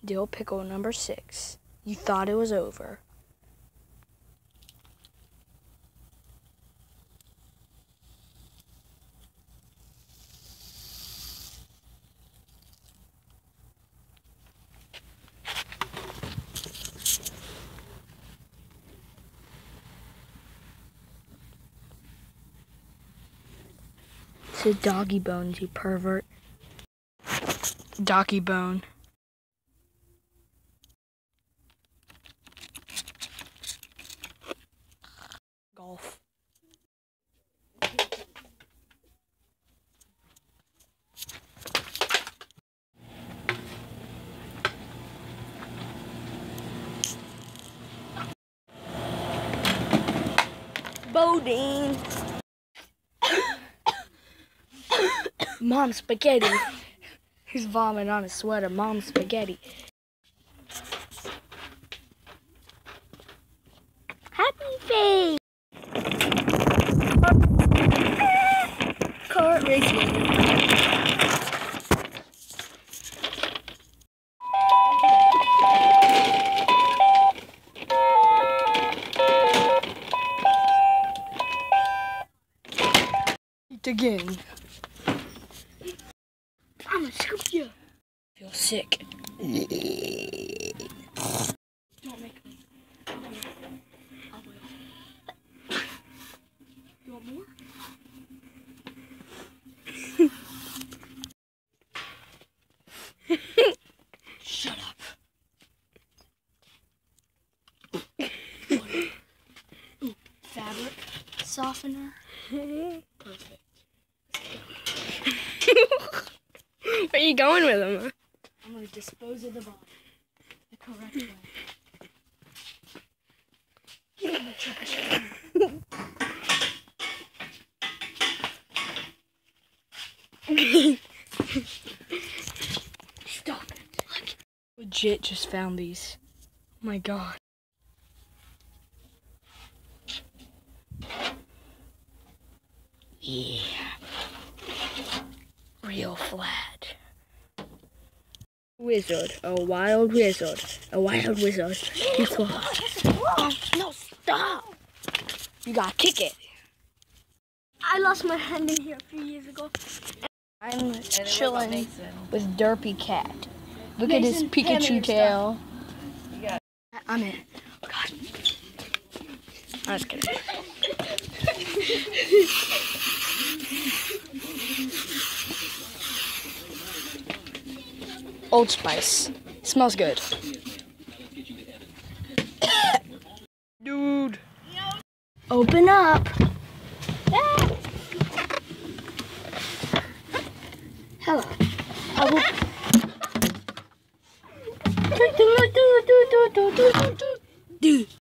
Dill Pickle number 6. You thought it was over. It's a doggy bones, you pervert. Doggy bone. Golf. Boating. Mom spaghetti. He's vomiting on his sweater. Mom spaghetti. Happy face. Kart racing. Eat again. I'm gonna scoop you. I feel sick. Don't make me. I'll wait. You want more? Shut up. Ooh, fabric softener. Perfect. Where are you going with him? I'm going to dispose of the body the correct way. Get in the trash can. Stop it. Look. Legit just found these. Oh my god. Yeah. Real flat. Wizard, a wild wizard, a wild wizard. No, stop! You gotta kick it. I lost my hand in here a few years ago. I'm chilling with Derpy Cat. Look at his Pikachu tail. I'm in. Oh, God. I was kidding. Old Spice. Smells good. Dude. Open up. Hello. Dude.